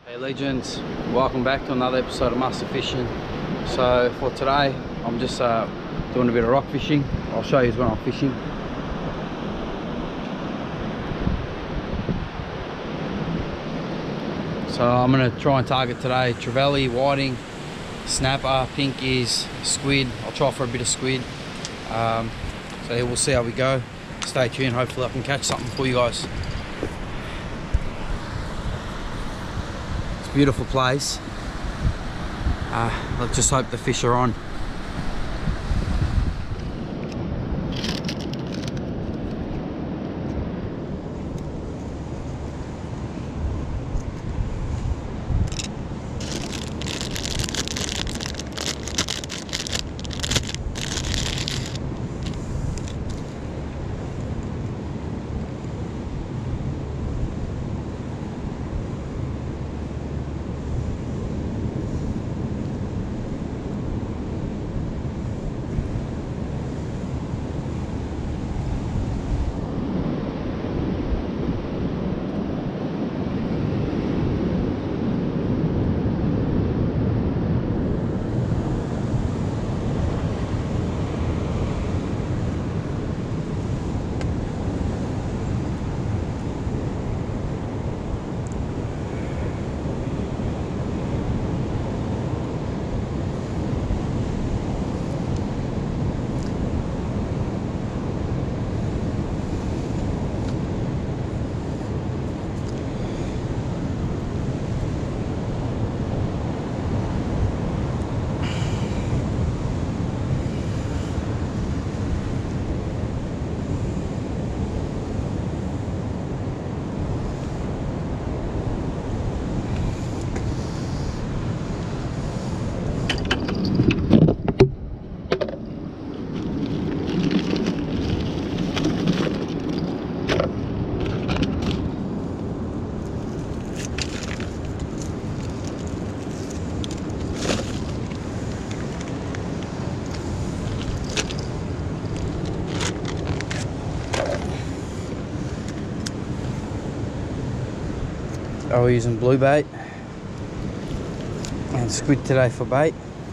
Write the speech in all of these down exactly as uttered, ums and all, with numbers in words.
Hey legends, welcome back to another episode of Master Fishing. So for today, I'm just uh, doing a bit of rock fishing. I'll show you when I'm fishing. So I'm going to try and target today trevally, whiting, snapper, pinkies, squid. I'll try for a bit of squid. Um, so yeah, we'll see how we go. Stay tuned, hopefully I can catch something for you guys. It's a beautiful place. Uh, let's just hope the fish are on. I was using blue bait and squid today for bait.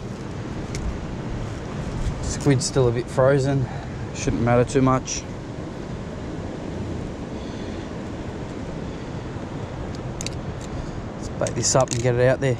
Squid's still a bit frozen, shouldn't matter too much. Let's bait this up and get it out there.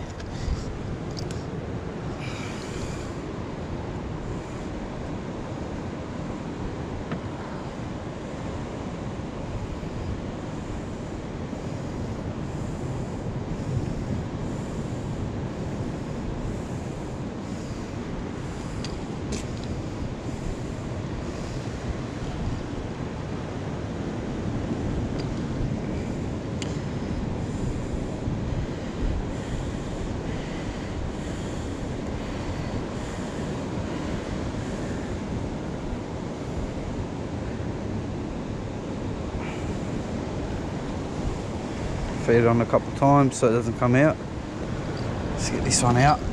Feed it on a couple of times so it doesn't come out. Let's get this one out.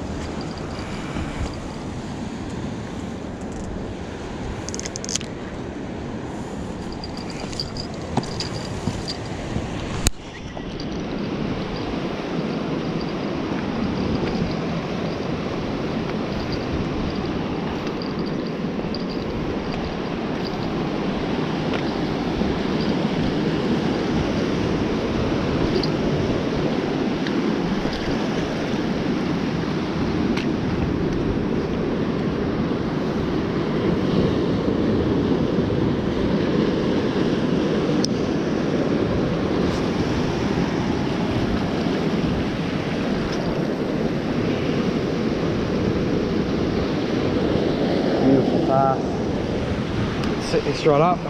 Set this right up,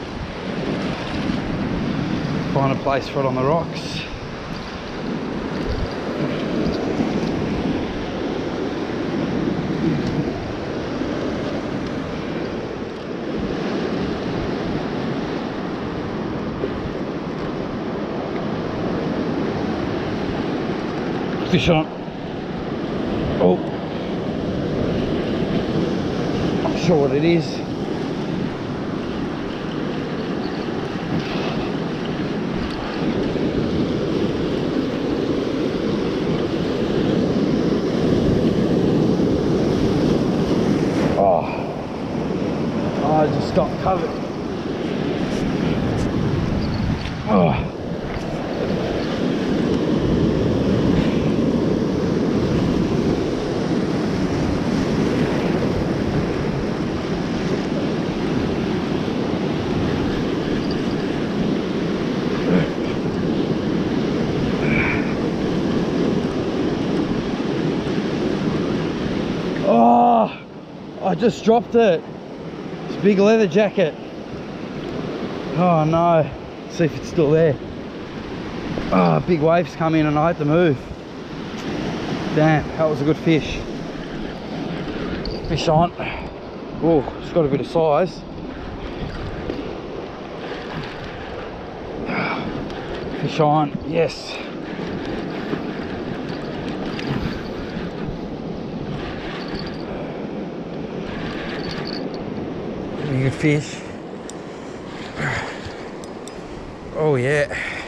find a place for it on the rocks. Fish on. Oh, not sure what it is. just got covered. Oh. Oh, I just dropped it. It's a big leather jacket. Oh no. Let's see if it's still there. Oh, big waves come in and I had to move. Damn, that was a good fish. Fish on. Oh, it's got a bit of size. Fish on, yes. Pretty good fish. Oh yeah.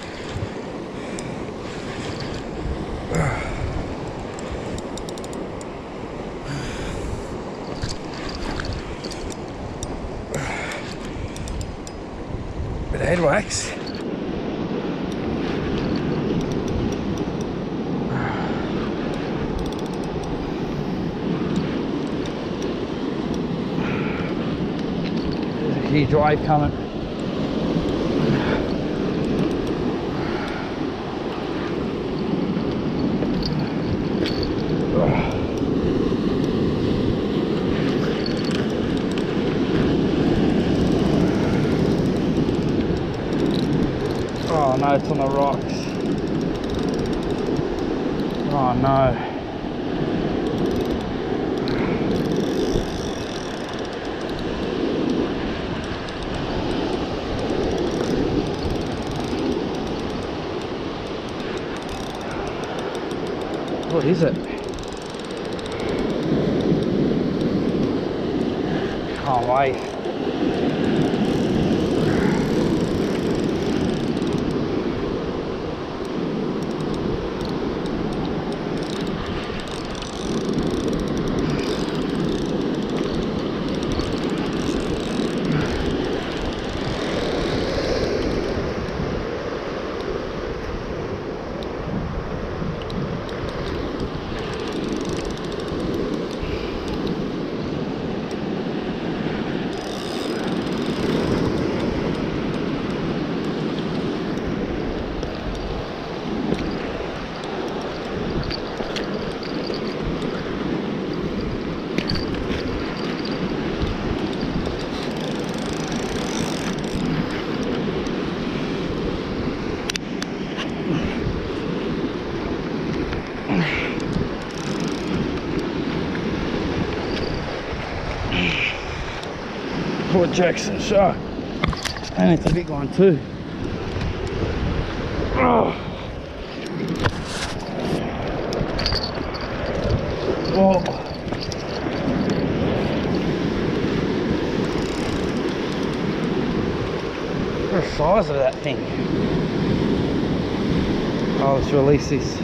Bit of head wax. There's a huge wave coming. Oh no, it's on the rocks. Oh no. What is it? Can't wait. Poor Jackson shark. And it's a big one too. Oh. Oh. Look at the size of that thing. Oh, let's release this.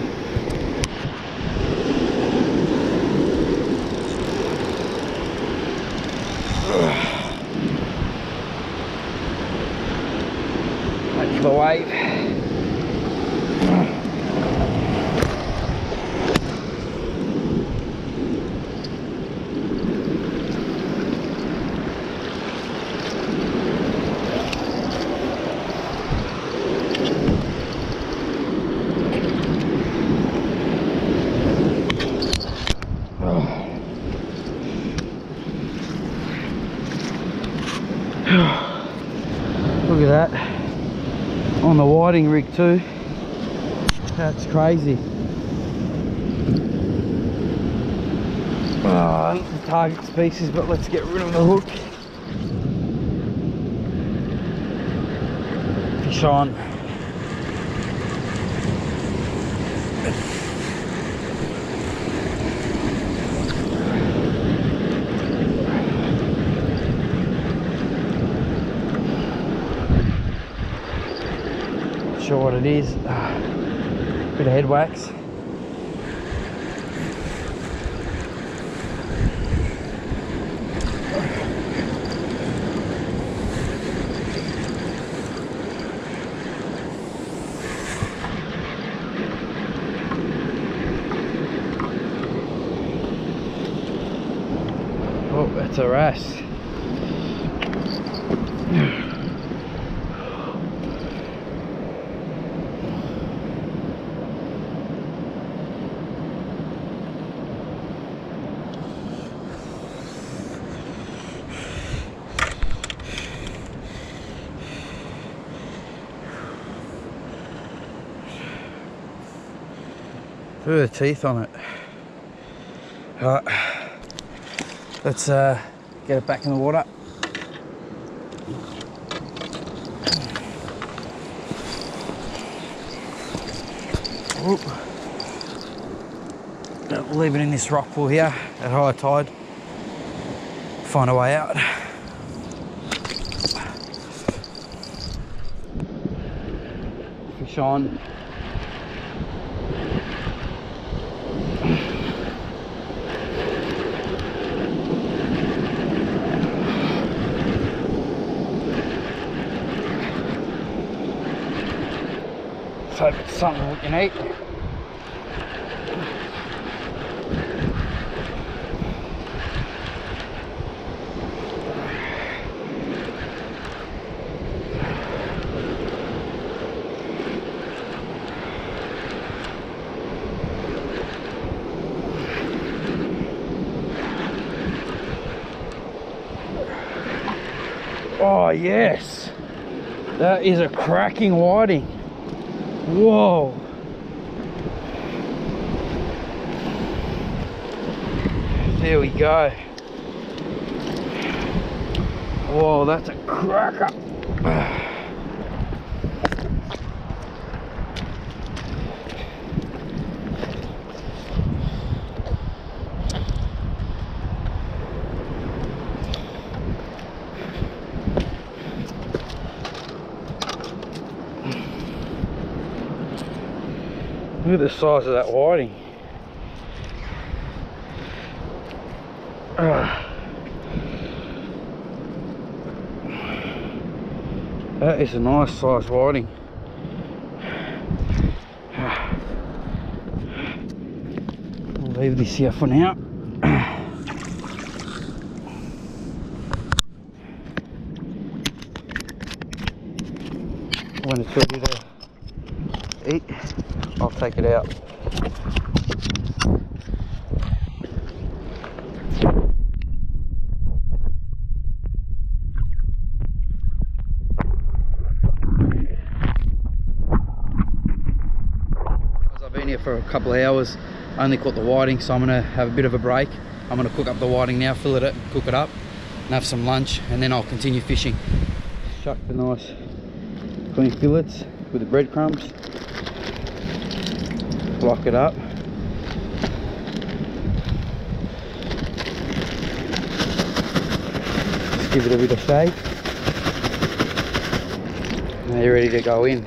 Wait for the wave. Look at that, on the whiting rig too. That's crazy. Oh, it's a target species, but let's get rid of the hook. Fish on. Sure what it is. Bit of head wax. That's a wrasse. Through the teeth on it. Alright, let's uh, get it back in the water. Oop. We'll leave it in this rock pool here at high tide. Find a way out. Fish on. Hope it's something we can eat. Oh yes, that is a cracking whiting. Whoa. There we go. Whoa, that's a cracker. Look at the size of that whiting. Uh, that is a nice size whiting. We'll leave this here for now. When it's ready to eat, I'll take it out. I've been here for a couple of hours, I only caught the whiting, so I'm going to have a bit of a break. I'm going to cook up the whiting now, fillet it, cook it up, and have some lunch, and then I'll continue fishing. Shuck the nice clean fillets with the breadcrumbs. Block it up. Just give it a bit of shake. Now you're ready to go in.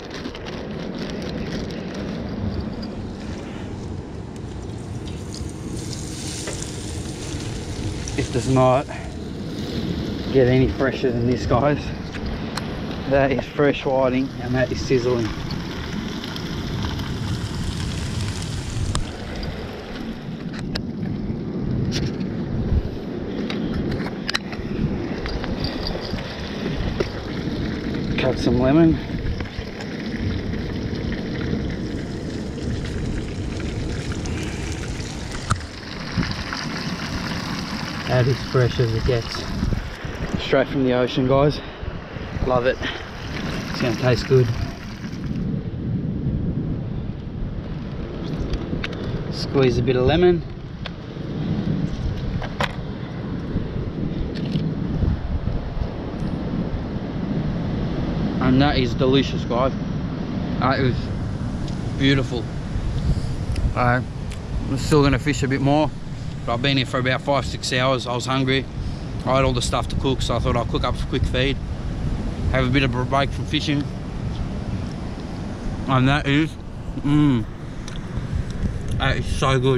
It does not get any fresher than this, guys. That is fresh whiting and that is sizzling. Cut some lemon. That is fresh as it gets. Straight from the ocean, guys. Love it. It's going to taste good. Squeeze a bit of lemon. And that is delicious, guys. That is beautiful. Uh, I'm still going to fish a bit more, but I've been here for about five, six hours. I was hungry. I had all the stuff to cook, so I thought I'd cook up a quick feed, have a bit of a break from fishing. And that is, mmm, that is so good.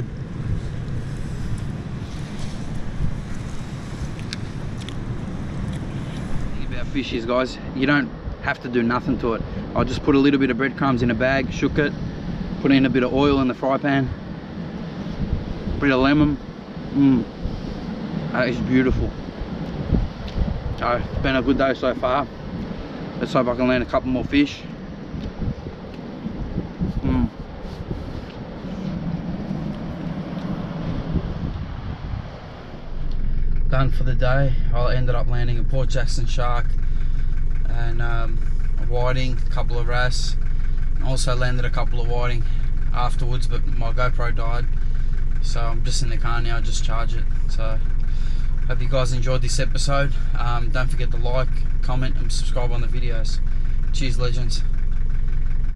The thing about fish is, guys, you don't have to do nothing to it. I just put a little bit of breadcrumbs in a bag, shook it, put in a bit of oil in the fry pan, a bit of lemon. Mmm, that is beautiful. So it's been a good day so far. Let's hope I can land a couple more fish. Mm. Done for the day. I ended up landing a Port Jackson shark and um, a whiting, a couple of wrasse. Also landed a couple of whiting afterwards, but my GoPro died, so I'm just in the car now, just charge it. So hope you guys enjoyed this episode. Um, don't forget to like, comment and subscribe on the videos. Cheers, legends.